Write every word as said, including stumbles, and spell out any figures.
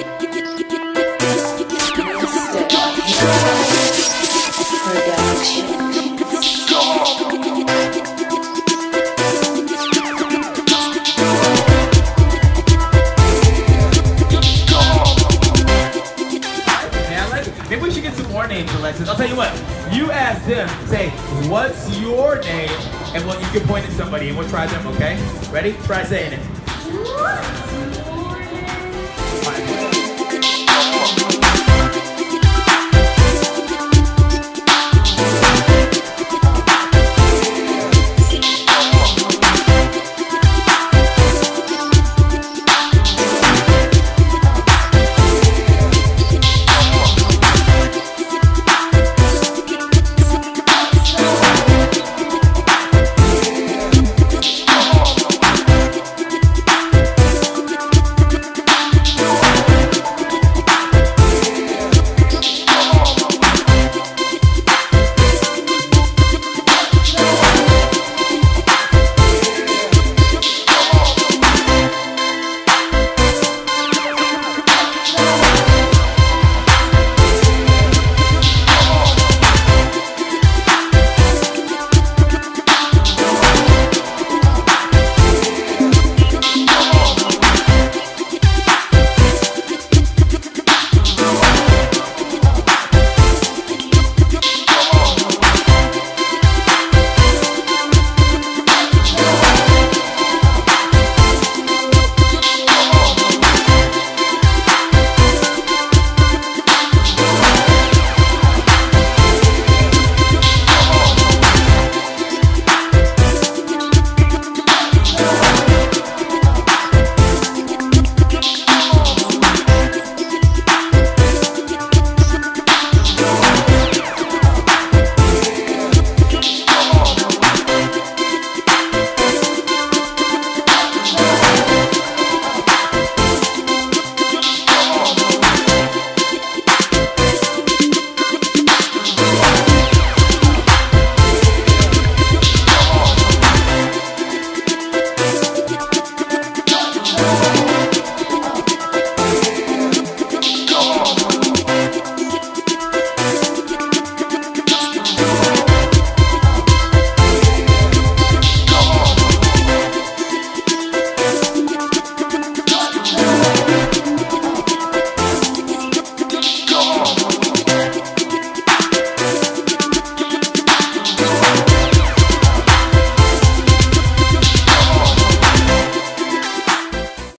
Maybe we should get some more names, Alexis. I'll tell you what, you ask them, say, what's your name? And well, you can point at somebody and we'll try them, okay? Ready? Try saying it.